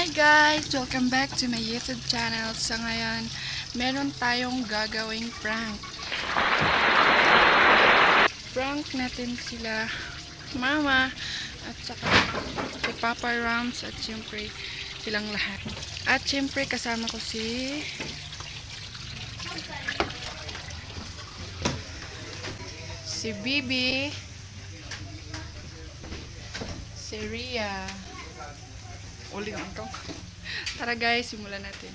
guys! Welcome back to my YouTube channel. Sa ngayon, meron tayong gagawing prank. Prank natin sila Mama at saka si Papa Rams at siyempre silang lahat. At siyempre kasama ko si Bibi, si Rhea. Uling angkong. Tara guys, simulan natin.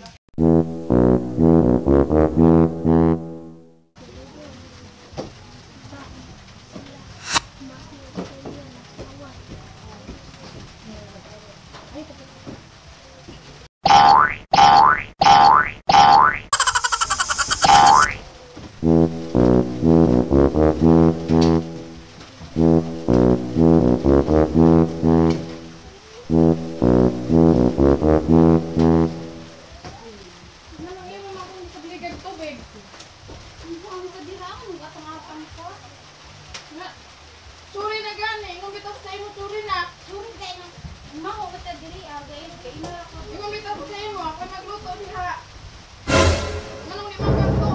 Suri na gani, ingong bitaw sa imo suri na. Suri kay nang maho kita diri again kay ina ako. Ingong bitaw sa imo, ako magluto diha. Manong limang kanto.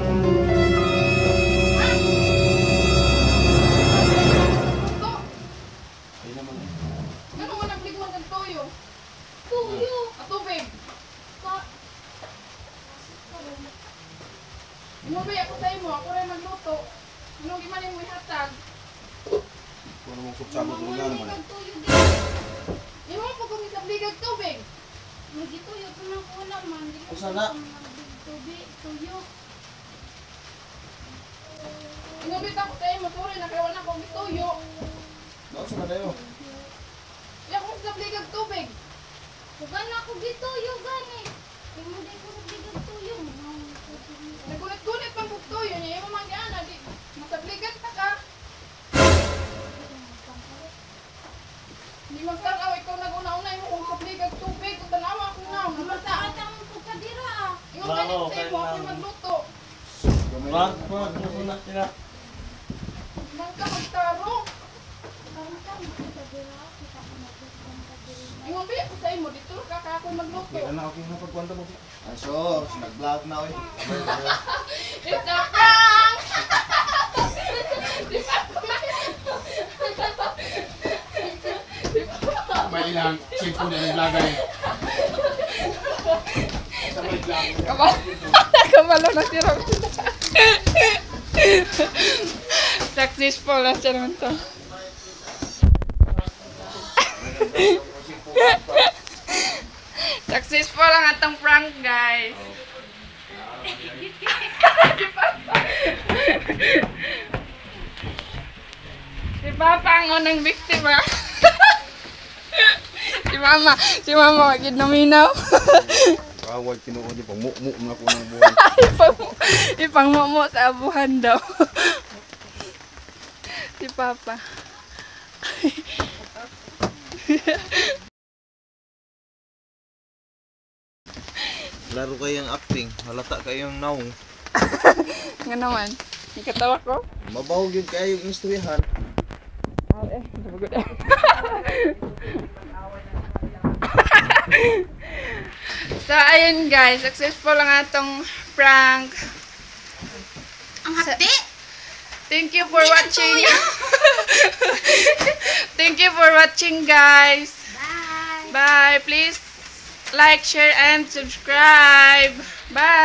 Ay naman. Ganun mo nagligman kang toyo. Tuyo. At tubig. Ingong ako sa imo, ako rin magluto. Anong iman mo ihatag? Kung namang kutsabot mo nga naman. Tuyo di. Imo po kung isabligag tubig. Magituyo ko nang una man. Usa na. Tubig, tuyo. Ingong bitaw ko sa imo, suri na kaya wala akong gituyo. Naon sa kadayo? Iya kung isabligag tubig. Kugan ako gituyo gani. Imo di ko bigag tuyo. Nagunit-gunit pang buktoyo niya, imo man gana, di masabligag ta ka. Hindi magtanaw, ikaw nag-una-una mo kung sabligag tubig, kung tanawa ko na, namata. Matang ko ka dira. Ikaw ganit sa imo, ako magluto. Wag na sila. Nang ka magtaro. Pantang kita dira. Kita ko magluto ka dira. Ikaw biya ko sa imo, dito ka ako magluto. Kaya na okay na pagkwanta mo. Ay sos, nag-vlog na oy. It's a prank! May ilang cellphone na naglagay. Sa may vlog. Kabalo na si Rob. Successful na siya naman to. Successful ang atong prank, guys. Si Papa ang unang biktima. Si Mama wag gid naminaw. Kawag tinuod di pang mukmuk na ko ng buhay. Ipangmomo sa abuhan daw. Si Papa. Laro kayong acting, halata kayong naong. Nga naman. Ikatawa ko. Mabaw gyud kayo yung istoryahan. Sabagod. So, ayun guys. Successful ang atong prank. Ang hati. Thank you for watching. Thank you for watching, guys. Bye. Bye. Please like, share, and subscribe. Bye.